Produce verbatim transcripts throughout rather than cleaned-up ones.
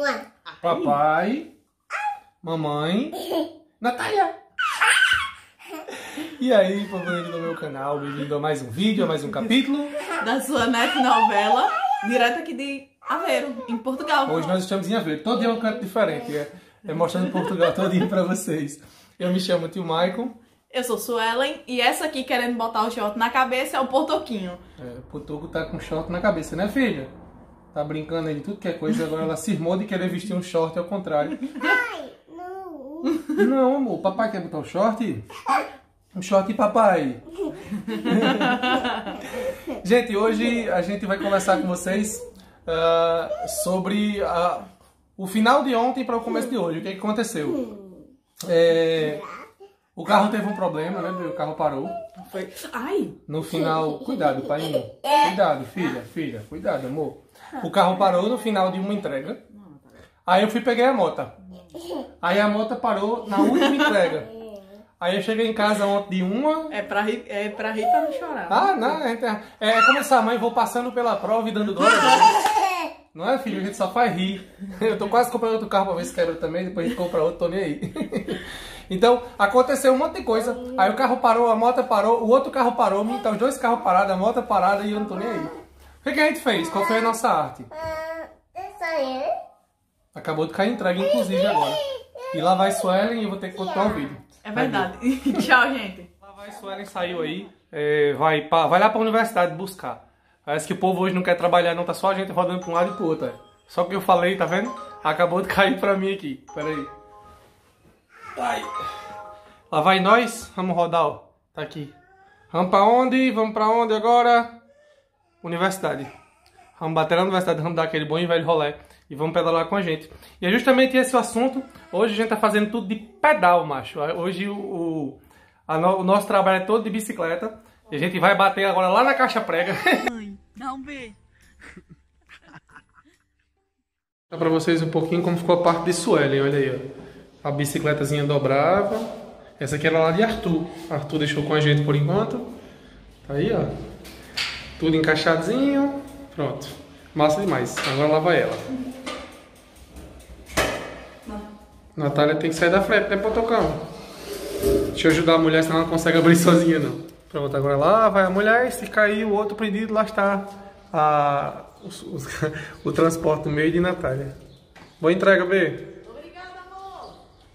Papai, mamãe, Natália. E aí, favorito do meu canal, bem-vindo a mais um vídeo, a mais um capítulo da sua net novela, direto aqui de Aveiro, em Portugal. Hoje nós estamos em Aveiro, todo dia é um canto diferente, é, é mostrando Portugal todo dia pra vocês. Eu me chamo Tio Maicon. Eu sou Suelen e essa aqui querendo botar o short na cabeça é o Portoquinho. É, o Potoco tá com short na cabeça, né, filha? Tá brincando aí de tudo que é coisa, agora ela cismou de querer vestir um short ao contrário. Ai, não. Não, amor, papai quer botar o short? Um short, papai. Gente, hoje a gente vai conversar com vocês uh, sobre uh, o final de ontem para o começo de hoje. O que, é que aconteceu? É, o carro teve um problema, né? O carro parou. Foi. Ai! No final... Cuidado, pai. Cuidado, filha, filha. Cuidado, amor. O carro parou no final de uma entrega. Aí eu fui peguei a moto. Aí a moto parou na última entrega. Aí eu cheguei em casa ontem de uma... É pra rir, é pra rir pra não chorar. Ah, não. É, é como essa mãe, vou passando pela prova e dando glória. Não é, filho? A gente só faz rir. Eu tô quase comprando outro carro pra ver se quebra também. Depois a gente compra outro, tô nem aí. Então, aconteceu um monte de coisa. Aí o carro parou, a moto parou, o outro carro parou. Então, os dois carros parados, a moto parada e eu não tô nem aí. O que, que a gente fez? Qual foi a nossa arte? Acabou de cair entrega, inclusive, agora. E lá vai Suelen e eu vou ter que continuar o vídeo. É verdade. Tchau, gente. Lá vai Suelen, saiu aí. É, vai, pra, vai lá pra universidade buscar. Parece que o povo hoje não quer trabalhar, não. Tá só a gente rodando pra um lado e pro outro. É. Só que eu falei, tá vendo? Acabou de cair pra mim aqui. Pera aí. Ai. Lá vai nós. Vamos rodar, ó. Tá aqui. Vamos pra onde? Vamos pra onde agora? Universidade. Vamos bater na universidade, vamos dar aquele bom e velho rolê e vamos pedalar com a gente. E é justamente esse o assunto. Hoje a gente tá fazendo tudo de pedal, macho. Hoje o, o, a no, o nosso trabalho é todo de bicicleta. E a gente vai bater agora lá na caixa prega. Mãe, dá um beijo. Vou pra vocês um pouquinho como ficou a parte de Suelen, olha aí, ó. A bicicletazinha dobrava. Essa aqui era lá de Arthur. Arthur deixou com a gente por enquanto. Tá aí, ó. Tudo encaixadinho. Pronto. Massa demais. Agora lá vai ela. Natália tem que sair da frente, né, Potocão? Deixa eu ajudar a mulher, senão ela não consegue abrir sozinha, não. Pronto, agora lá vai a mulher. Se cair o outro prendido, lá está a, os, os, o transporte no meio de Natália. Boa entrega, B. Obrigada, amor.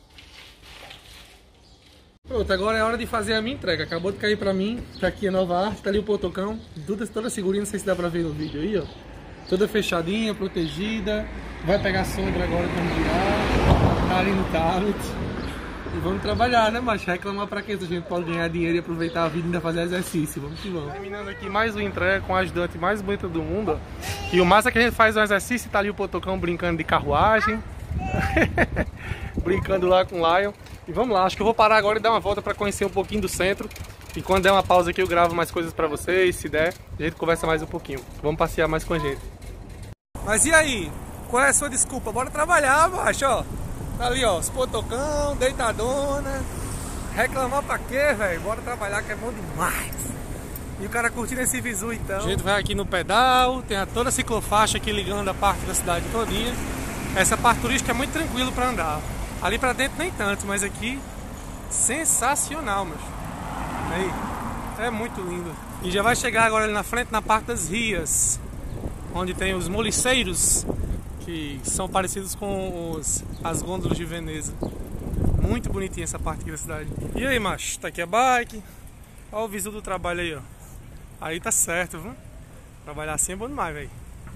Pronto, agora é hora de fazer a minha entrega. Acabou de cair pra mim. Tá aqui a nova arte, tá ali o Potocão. Toda, toda segurinha, não sei se dá pra ver no vídeo aí, ó. Toda fechadinha, protegida. Vai pegar sombra agora quando virar. Tá ali no tablet. E vamos trabalhar, né, macho? Reclamar pra quê? Se a gente pode ganhar dinheiro e aproveitar a vida e ainda fazer exercício. Vamos que vamos. Terminando aqui mais uma entrega com a ajudante mais bonita do mundo, ó. E o massa é que a gente faz um exercício e tá ali o Potocão brincando de carruagem. Brincando lá com o Lion. E vamos lá, acho que eu vou parar agora e dar uma volta para conhecer um pouquinho do centro. E quando der uma pausa aqui eu gravo mais coisas para vocês, se der, a gente conversa mais um pouquinho. Vamos passear mais com a gente. Mas e aí? Qual é a sua desculpa? Bora trabalhar, macho, ó. Tá ali, ó, os potocão, deitadona. Reclamar pra quê, velho? Bora trabalhar que é bom demais. E o cara curtindo esse visu, então. A gente vai aqui no pedal, tem toda a ciclofaixa aqui ligando a parte da cidade todinha. Essa parte turística é muito tranquilo para andar. Ali pra dentro nem tanto, mas aqui sensacional, macho. Aí, é muito lindo. E já vai chegar agora ali na frente, na parte das rias, onde tem os moliceiros, que são parecidos com os, as gôndolas de Veneza. Muito bonitinha essa parte aqui da cidade. E aí, macho, tá aqui a bike. Olha o visu do trabalho aí, ó. Aí tá certo, viu? Trabalhar assim é bom demais, velho.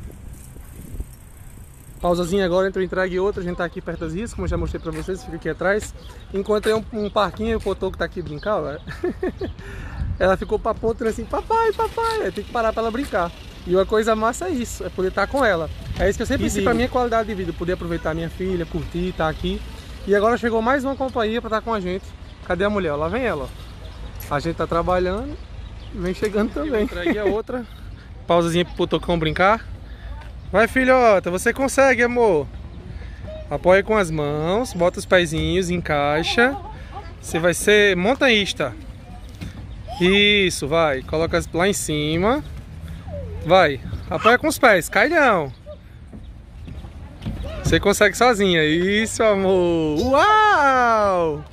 Pausazinha agora entre uma entrega e outra, a gente tá aqui perto das rias, como eu já mostrei pra vocês, fica aqui atrás. Encontrei um, um parquinho, o Potoco tá aqui brincar, ó. Ela ficou pra ponta assim, papai, papai, tem que parar pra ela brincar. E uma coisa massa é isso, é poder estar com ela. É isso que eu sempre disse pra minha qualidade de vida, poder aproveitar a minha filha, curtir, estar aqui. E agora chegou mais uma companhia pra estar com a gente. Cadê a mulher? Lá vem ela, ó. A gente tá trabalhando, vem chegando também. Entreguei a outra, pausazinha pro Potocão brincar. Vai, filhota, você consegue, amor. Apoia com as mãos, bota os pezinhos, encaixa. Você vai ser montanhista. Isso, vai. Coloca lá em cima. Vai. Apoia com os pés, cai não. Você consegue sozinha. Isso, amor. Uau!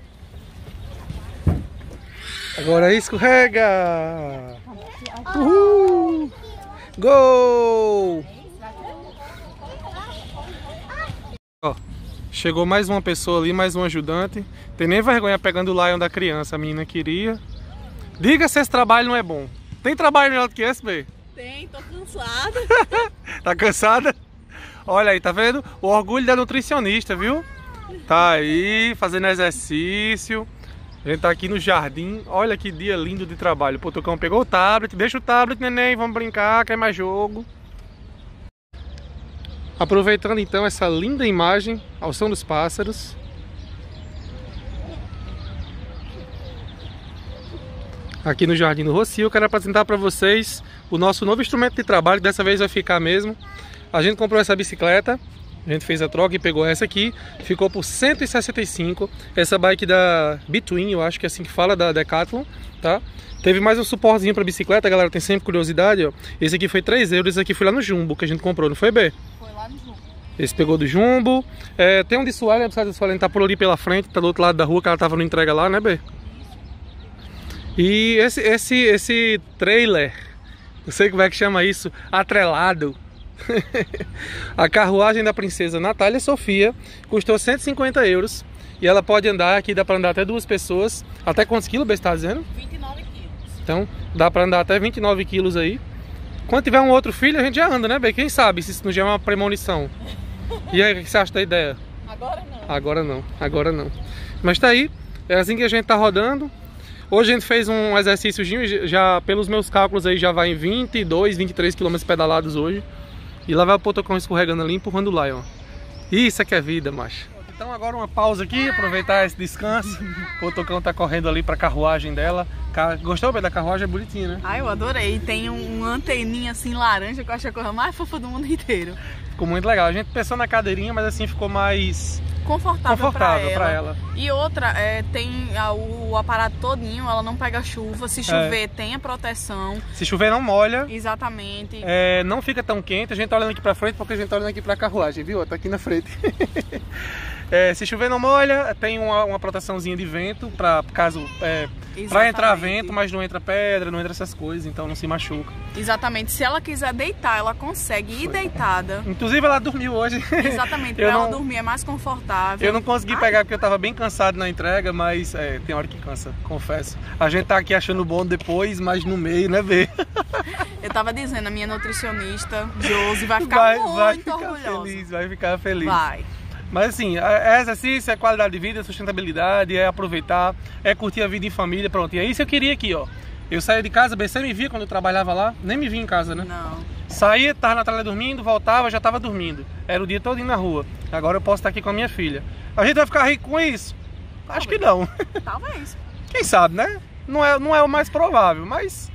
Agora escorrega. Uhul! Gol! Ó, chegou mais uma pessoa ali, mais um ajudante. Tem nem vergonha pegando o Lion da criança. A menina queria. Diga se esse trabalho não é bom. Tem trabalho melhor do que esse, B? Tem, tô cansada. Tá cansada? Olha aí, tá vendo? O orgulho da nutricionista, viu? Tá aí, fazendo exercício. A gente tá aqui no jardim. Olha que dia lindo de trabalho. O Potocão pegou o tablet. Deixa o tablet, neném. Vamos brincar, quer mais jogo. Aproveitando então essa linda imagem ao som dos pássaros. Aqui no Jardim do Rocio, eu quero apresentar para vocês o nosso novo instrumento de trabalho, que dessa vez vai ficar mesmo. A gente comprou essa bicicleta, a gente fez a troca e pegou essa aqui, ficou por cento e sessenta e cinco. Essa bike da Between, eu acho que é assim que fala, da Decathlon, tá? Teve mais um suportezinho para bicicleta, galera, tem sempre curiosidade, ó. Esse aqui foi três euros, esse aqui foi lá no Jumbo que a gente comprou, não foi, B? Foi lá no Jumbo. Esse pegou do Jumbo. É, tem um de Suelen, apesar de Suelen tá por ali pela frente, tá do outro lado da rua, que ela tava no entrega lá, né, B? E esse, esse, esse trailer, não sei como é que chama isso, atrelado. A carruagem da princesa Natália Sofia custou cento e cinquenta euros. E ela pode andar, aqui dá para andar até duas pessoas. Até quantos quilos, você está dizendo? vinte e nove quilos. Então dá para andar até vinte e nove quilos aí. Quando tiver um outro filho a gente já anda, né, Bê? Quem sabe se isso não já é uma premonição. E aí, o que você acha da ideia? Agora não. Agora não, agora não. Mas tá aí, é assim que a gente tá rodando. Hoje a gente fez um exercíciozinho, já pelos meus cálculos aí já vai em vinte e dois, vinte e três quilômetros pedalados hoje. E lá vai o Potocão escorregando ali, empurrando o Lion. Isso é que é vida, macho. Então agora uma pausa aqui, aproveitar esse descanso. O Potocão tá correndo ali pra carruagem dela. Gostou, Bê, da carruagem? É bonitinha, né? Ah, eu adorei. Tem um, uma anteninha assim laranja que eu acho a coisa mais fofa do mundo inteiro. Ficou muito legal. A gente pensou na cadeirinha, mas assim ficou mais... Confortável, confortável pra, pra ela. ela. E outra, é, tem a, o, o aparato todinho, ela não pega chuva. Se chover, é. tem a proteção. Se chover, não molha. Exatamente. É, não fica tão quente. A gente tá olhando aqui pra frente porque a gente tá olhando aqui pra carruagem, viu? Tá aqui na frente. É, se chover, não molha. Tem uma, uma proteçãozinha de vento pra caso... É, pra entrar vento, mas não entra pedra, não entra essas coisas, então não se machuca. Exatamente. Se ela quiser deitar, ela consegue ir deitada. Inclusive ela dormiu hoje. Exatamente. Pra eu ela não... dormir é mais confortável. Eu não consegui Ai. pegar porque eu tava bem cansado na entrega, mas é, tem hora que cansa, confesso. A gente tá aqui achando bom depois, mas no meio, né, Bê? Eu tava dizendo, a minha nutricionista, Josi, vai ficar vai, muito vai ficar orgulhosa. Feliz, vai ficar feliz. Vai. Mas assim, é exercício, é qualidade de vida, é sustentabilidade, é aproveitar, é curtir a vida em família, pronto. E é isso que eu queria aqui, ó. Eu saía de casa, B C me via quando eu trabalhava lá, nem me via em casa, né? Não. Saía, tava na Natália dormindo, voltava, já tava dormindo. Era o dia todo na rua. Agora eu posso estar aqui com a minha filha. A gente vai ficar rico com isso? Talvez. Acho que não. Talvez. Quem sabe, né? Não é, não é o mais provável, mas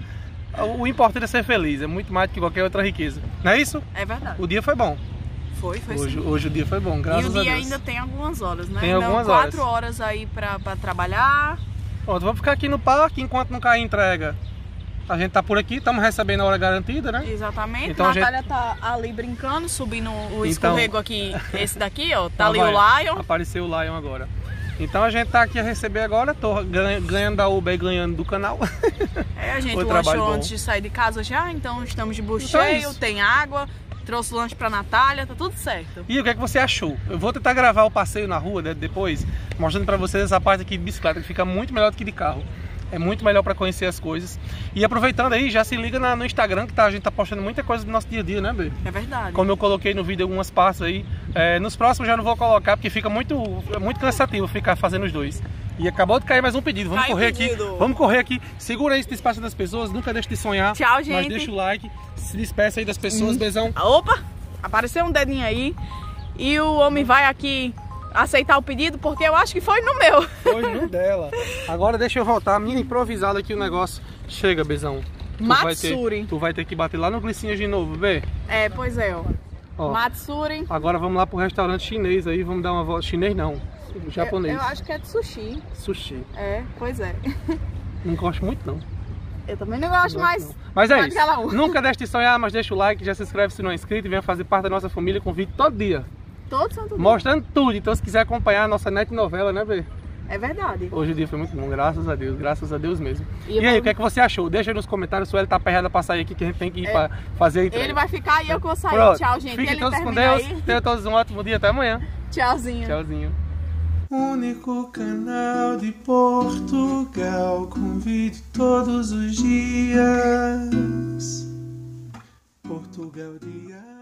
o importante é ser feliz, é muito mais do que qualquer outra riqueza. Não é isso? É verdade. O dia foi bom. Foi, foi hoje, sim. Hoje o dia foi bom, graças a Deus. E o dia ainda tem algumas horas, né? Tem algumas Não, quatro horas. horas aí pra, pra trabalhar. Pronto, vamos ficar aqui no parque enquanto não cair entrega. A gente tá por aqui, estamos recebendo a hora garantida, né? Exatamente. Então, Natália gente... tá ali brincando, subindo o então... escorrego aqui, esse daqui, ó. Tá ah, ali vai. o Lion. Apareceu o Lion agora. Então a gente tá aqui a receber agora, tô ganhando da Uber e ganhando do canal. É, a gente lanchou antes de sair de casa já, então estamos de bucho então cheio, é tem água. Trouxe lanche pra Natália, tá tudo certo. E o que é que você achou? Eu vou tentar gravar o passeio na rua, né, depois, mostrando pra vocês essa parte aqui de bicicleta, que fica muito melhor do que de carro. É muito melhor pra conhecer as coisas. E aproveitando aí, já se liga na, no Instagram, que tá, a gente tá postando muita coisa do nosso dia a dia, né, Bê? É verdade. Como eu coloquei no vídeo algumas partes aí. É, nos próximos já não vou colocar, porque fica muito, muito cansativo ficar fazendo os dois. E acabou de cair mais um pedido. Vamos Caiu correr pedido. aqui. Vamos correr aqui. Segura aí esse espaço das pessoas, nunca deixe de sonhar. Tchau, gente. Mas deixa o like, se despeça aí das pessoas, hum. Beijão. Opa! Apareceu um dedinho aí. E o homem vai aqui aceitar o pedido, porque eu acho que foi no meu. Foi no dela. Agora deixa eu voltar, minha improvisada aqui o negócio. Chega, Bezão. Tu Matsuri. Vai ter, tu vai ter que bater lá no Glicinhas de novo, Bê. É, pois é, ó. ó. Matsuri. Agora vamos lá pro restaurante chinês aí, vamos dar uma volta. Chinês não, japonês. Eu, eu acho que é de sushi. Sushi. É, pois é. Não gosto muito não. Eu também não gosto, não mais. Não. Mas é isso. Um. Nunca deixe de sonhar, mas deixa o like, já se inscreve se não é inscrito e venha fazer parte da nossa família com vídeo todo dia. todo santo dia. Mostrando tudo. Então se quiser acompanhar a nossa net novela, né, Bê? É verdade. Hoje o dia foi muito bom, graças a Deus, graças a Deus mesmo. E E, eu aí, vou- o que é que você achou? Deixa aí nos comentários se ele tá perreada pra sair aqui, que a gente tem que ir É. pra fazer a entrega. Ele vai ficar e eu que vou sair. Pronto. Tchau, gente. Fiquem Ele todos com termina Deus. aí. Tenham todos um ótimo dia. Até amanhã. Tchauzinho. Tchauzinho. Único canal de Portugal com vídeo todos os dias. Portugal Diário.